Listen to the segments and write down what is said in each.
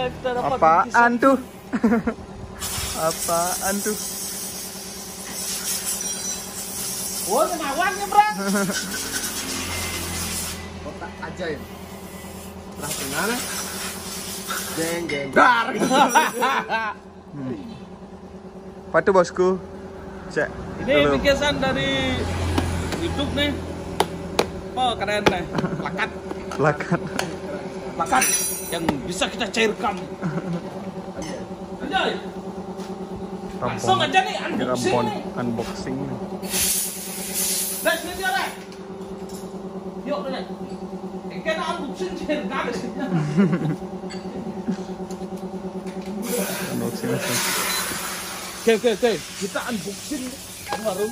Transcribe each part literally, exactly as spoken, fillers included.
kita dapat Apaan tuh? Apaan tuh? Wah, kenawannya, Bang. Kotak ajaib. Pernah pernah nih? Jeng jeng dar. Apa tuh bosku? Cek. Ini bingkisan dari YouTube nih. Oh, keren nih. Plakat. Plakat. Plakat yang bisa kita cairkan. Anjay. Langsung aja nih unboxing Rampon, nih. unboxing. Dek, sini dia, Dek. Yuk, Dek. Kena unboxing cairkan. Unboxing. Oke, oke, oke. Kita unboxing warung.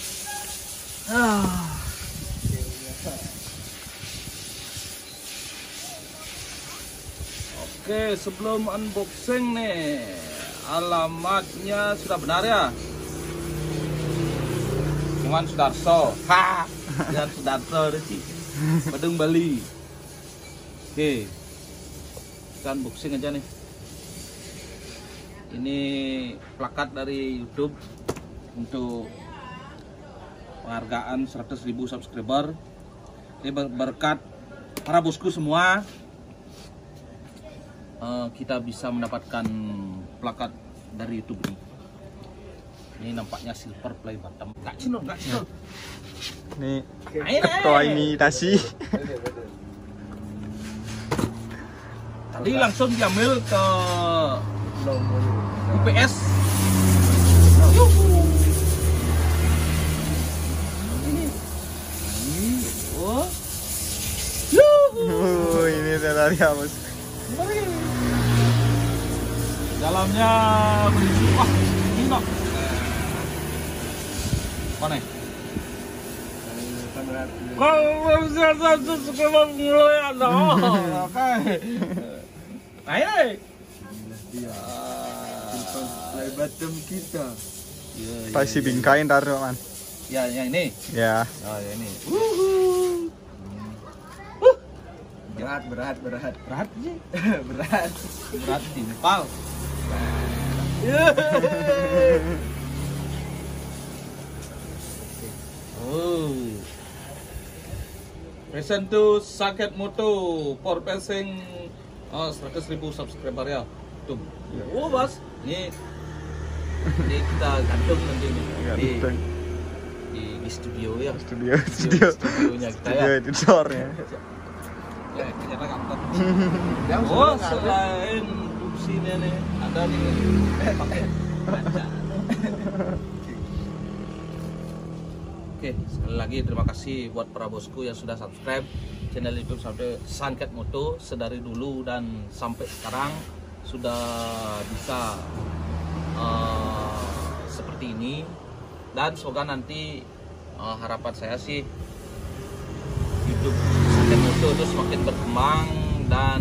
Ah. Oke, sebelum unboxing nih, alamatnya sudah benar ya? Iwan Sudarso. Ha, Iwan Sudarso itu sih. Badung Bali. Oke, kita unboxing aja nih. Ini plakat dari YouTube untuk penghargaan seratus ribu subscriber. Ini berkat para bosku semua. Uh, kita bisa mendapatkan plakat dari YouTube ini. Ini nampaknya silver play bottom. Gak cinur, gak cinur. Nih, Ayo, ketua ayo. imitasi. Tadi langsung diambil ke U P S. Oh. Oh, ini dari bos. Dalamnya berisi wah ini no. Mana? Kalau bisa satu sekolah mulai ada. Oke. Ayo. Play bottom kita. Pasti bingkain taruh man. Ya, yang ini. Ya. Oh, ya ini. Berat berat berat Berat sih. berat Berat timpal. Oh. Present to Saket Moto for passing oh, seratus ribu subscriber ya. Tuh. Oh, Bos. Ini ini kita gantung nanti nih. Di, di, di studio ya. Studio, studio, studionya kita studio ya. editornya. Ya, ternyata kantor. Yang Oh, sudah nggak ada. selain fungsinya nih, ada nih eh, pakai kaca. Oke, sekali lagi terima kasih buat para bosku yang sudah subscribe channel YouTube sampai Sangket Moto sedari dulu dan sampai sekarang sudah bisa uh, seperti ini, dan semoga nanti uh, harapan saya sih YouTube Sangket Moto itu semakin berkembang dan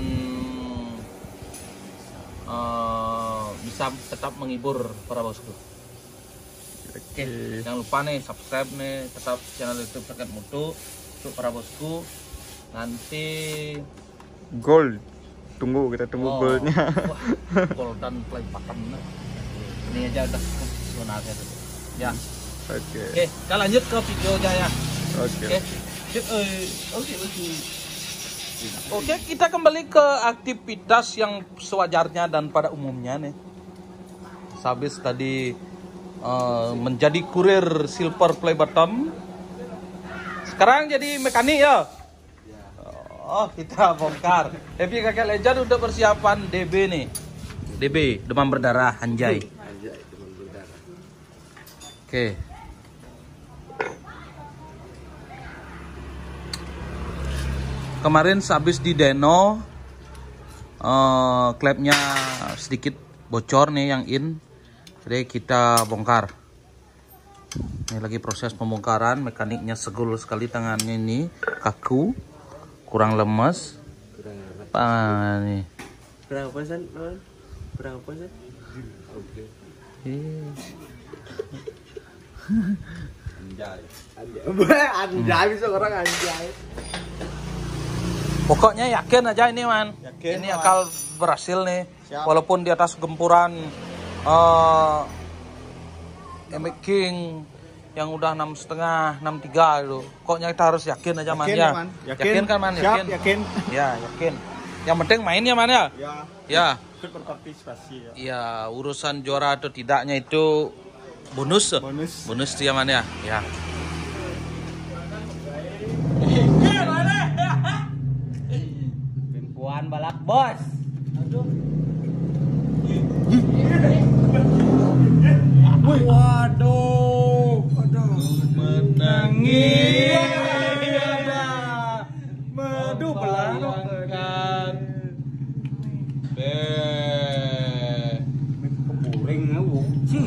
uh, bisa tetap menghibur para bosku. Oke, jangan lupa nih subscribe nih tetap channel YouTube Sangket Moto untuk para bosku. Nanti Gold. Tunggu, kita tunggu oh, goldnya. wah, gold dan play button. Ini aja udah cukup sebenarnya tuh. Ya. Oke. Oke, kita lanjut ke videonya ya. Oke. Oke. Sip, eh, Oke, oke. Oke, kita kembali ke aktivitas yang sewajarnya dan pada umumnya nih. Habis tadi uh, menjadi kurir silver play bottom. Sekarang jadi mekanik ya. Oh, kita bongkar. Happy Kakek Legend udah persiapan D B nih. D B, demam berdarah, anjay. Anjay, demam berdarah. Oke. Kemarin sehabis di Deno, uh, klepnya sedikit bocor nih yang in. Jadi kita bongkar. Ini lagi proses pembongkaran, mekaniknya segul sekali tangannya ini, kaku. Kurang lemes. Kurang enak. Ah, nih. Berapa sen? Berapa sen? Oke. Anjay. Anjay. Anjay bisa orang anjay. Pokoknya yakin aja ini man. Yakin, ini Man. akal berhasil nih. Siap. Walaupun di atas gempuran uh, M X King yang udah enam setengah, enam tiga itu. Pokoknya kita harus yakin aja man Yakin, ya. Man. Yakin. Yakin. kan man? Siap, Yakin. yakin. Ya yakin. Yang penting main ya man ya. Ya. Ya. Ikut berpartisipasi ya. Ya urusan juara atau tidaknya itu bonus. Bonus. Bonus dia man ya. Ya. Pimpuan balap bos. Waduh, menangis. Madu Bayangkan. Beh. Kepuring aku.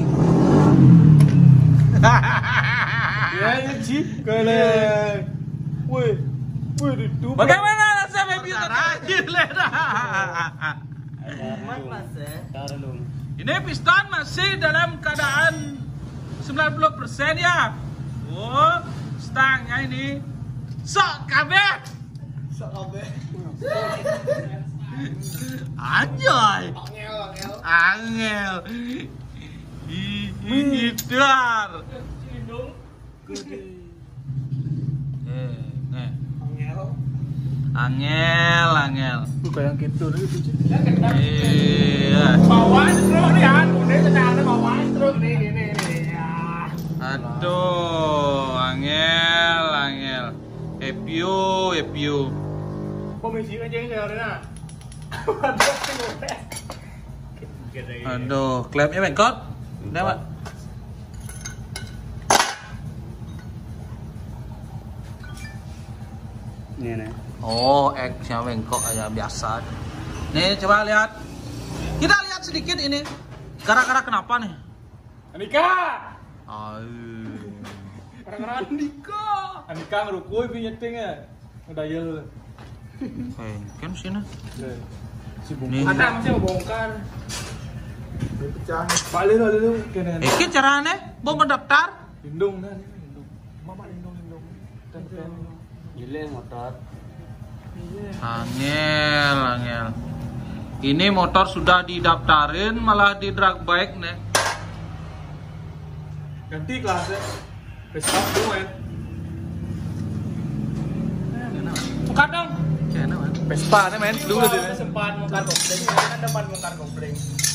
Ya Ci, kalian. Woi. Woi, itu. Bagaimana rasa baby terakhir Lena? Amat mas ya. Taruh dulu. Ini piston masih dalam keadaan sembilan puluh persen ya. Oh, stangnya ini sok kabeh. Sok kabeh. Anjoy. Angel, angel. Angel. Ini dar. Eh, nih. Angel. Angel, angel. Bukan yang gitu itu. Iya. Bawaan terus nih kan, udah kenapa bawaan terus nih ini ini. Ya. Aduh, angel, angel. Happy you, happy you. Komisi aja yang saya ada. Aduh, klepnya bengkot. Udah, Pak. Ini nih. Oh, X-nya bengkok aja biasa. Nih, coba lihat. Kita lihat sedikit ini. Gara-gara kenapa nih? Anika. Aduh. Orang-orang Anika. Anika ngerukui pinyetingnya. Udah yel. Bengken sini. Si Nih. Ada masih mau bongkar. pecah. Balik lah dulu kene. Iki carane mau mendaftar? Lindung dah, lindung. Mama lindung lindung. Dan dan. Gile motor. Angel, angel. Ini motor sudah didaftarin malah di drag bike nih. Ganti kelasnya. Besok main. Bukan dong. Kayaknya man. Vespa nih main dulu deh. Sempat bongkar kopling, kan depan bongkar kopling.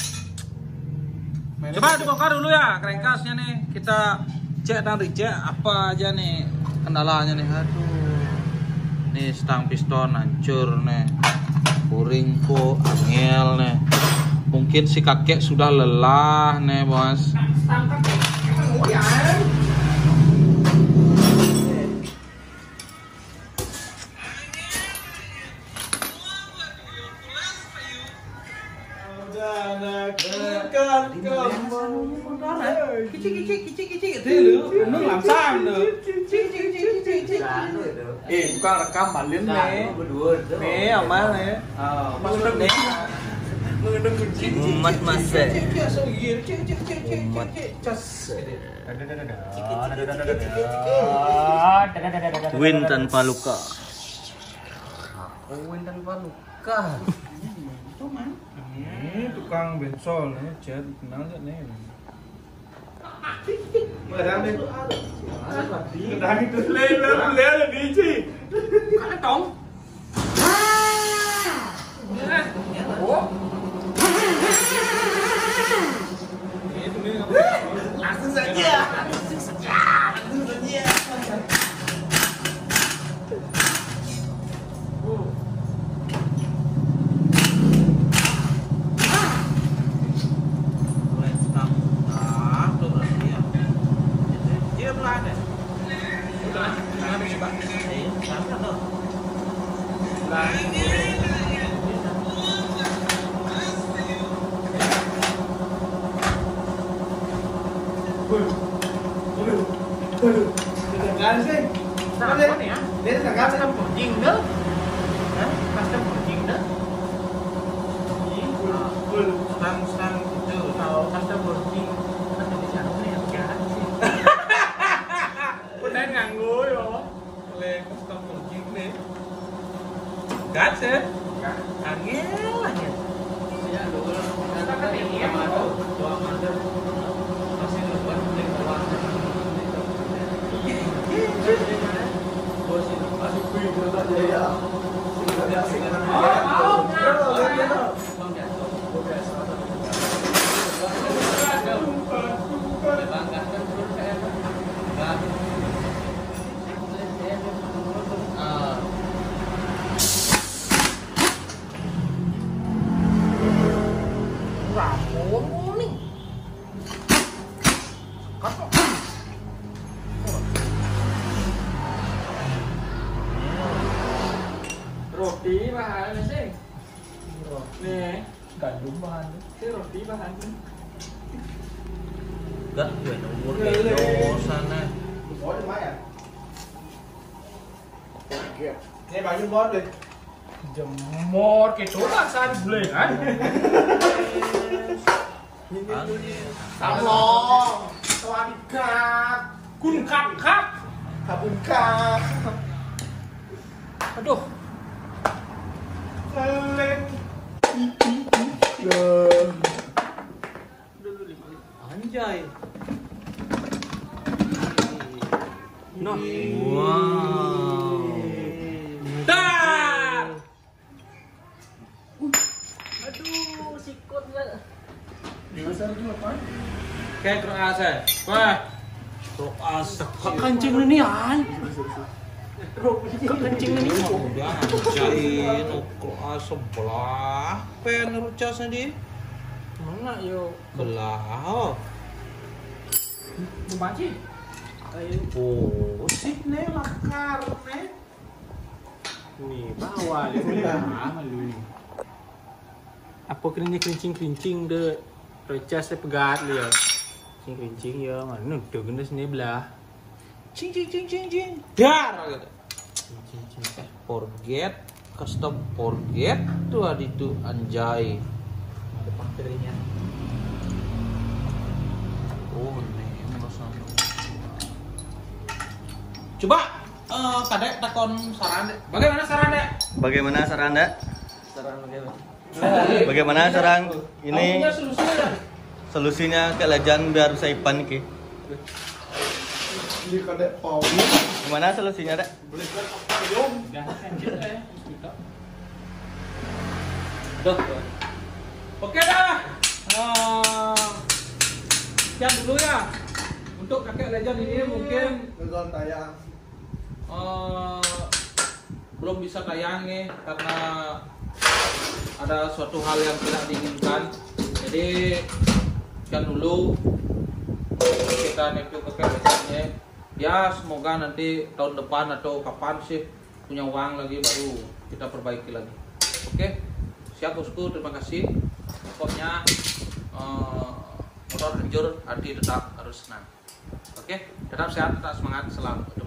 Coba dibongkar dulu ya crankcase-nya nih. Kita cek dan dicek apa aja nih kendalanya nih. Aduh. Nih stang piston hancur nih. Puringku angel nih. Mungkin si kakek sudah lelah nih, Bos. Tangkap emang goyang. Kicik kicik kicik kicik itu lu. Emang làm sao được? Kicik kicik kicik kicik. Eh, bukan rekam balik nih. Nih, ama nih. Ah, masuk nih. Umat masa. Umat. Win tanpa luka. Win tanpa luka. Ini tukang bensol nih, chat kenal gak nih? Merah nih. Kenal itu lên lên lên là đi chi? Cái trống. Ủa? Langsung saja. Langsung saja. Langsung saja. Tegangan sih. Nah, apa nih ya? Dia tegangan custom forging dah. Hah? Custom forging dah. Full stang-stang itu. Kalau custom forging kan di sana nih yang jahat sih. Udah nganggur ya, Bang. Le custom forging nih. Gandum bahan. Si roti bahan. Gak gue nomor kayak sana. Bó cho máy à? Kìa. Nghe bao nhiêu bó đi. Jemot cái chỗ là sao boleh kan? Halo. Sawadikap. Kun kap kap. Kapun kap. Aduh. Leleng. Anjay. Noh. Wow. Dar. Aduh, sikut lah. Masa itu apa? Kayak keras ya. Wah. Keras. Kencing ini ay. Kencing ini. Udah ngajain keras sebelah. Pen rucasnya di. Mana yo? Belah. Oh. Membaci. Oh, sih nih lakar nih. Nih, bawa dia mana lu. Apa keringnya kerincing-kerincing deh. Recas saya pegat dia. Kerincing ya, mana udah gede sini belah. Cing cing cing cing cing. Dar gitu. Cing cing cing. Eh, forget, custom forget tuh adi tuh anjay. Ada bakterinya. Oh, nih merasa. Coba eh kadek takon saran dek. Bagaimana saran dek? Bagaimana saran Anda? Saran bagaimana? Bagaimana saran ini Kamu punya solusi ya? solusinya ke Lejan biar bisa ipan ki? Ini kadek pau. Gimana solusinya, Dek? Boleh kan apa yom? Dah lanjut ya. Tuh. Oke dah. Eh, sekian dulu ya. Untuk kakek legend ini mungkin Nonton tayang. eh, belum bisa tayang nih karena ada suatu hal yang tidak diinginkan. Jadi sekian dulu kita nepio kakek legendnya. Ya semoga nanti tahun depan atau kapan sih punya uang lagi baru kita perbaiki lagi. Oke, siap bosku, terima kasih. Pokoknya eh, motor hancur, hati tetap harus senang. Oke, tetap sehat, tetap semangat, selamat.